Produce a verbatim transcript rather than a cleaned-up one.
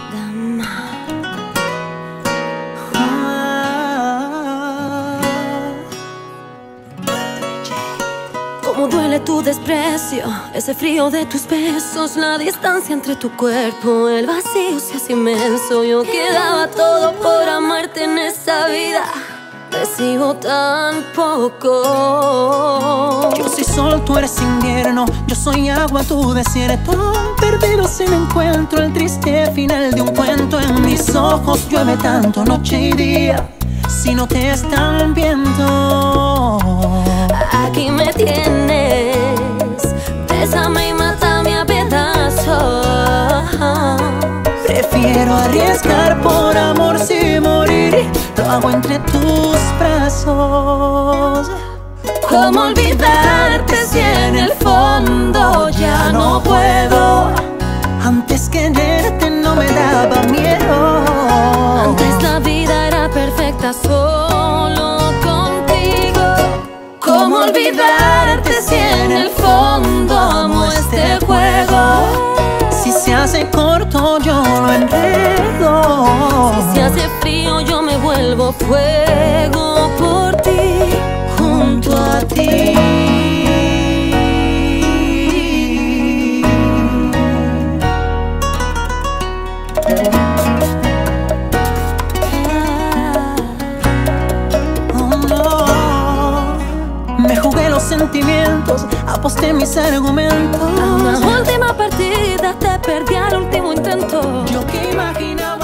dama. Cómo duele tu desprecio, ese frío de tus besos, la distancia entre tu cuerpo, el vacío se hace inmenso. Yo quedaba todo por amarte en esta vida, recibo tan poco. Yo soy sol, tú eres invierno, yo soy agua, tu desierto. Perdido sin encuentro, el triste final de un cuento. En mis ojos llueve tanto noche y día, si no te están viendo. Aquí me tienes, bésame y mátame a pedazos. Prefiero arriesgar por amor sin morir, lo hago entre tus brazos. ¿Cómo olvidarte si en el fondo ya no puedo? Antes quererte no me daba miedo. Antes la vida era perfecta solo contigo. ¿Cómo olvidarte si en el fondo amo este juego? Si se hace corto yo lo enredo. Si se hace frío yo me vuelvo fuego por ti, junto a ti. Sentimientos, aposté mis argumentos. A una última partida te perdí al último intento. Yo que imaginaba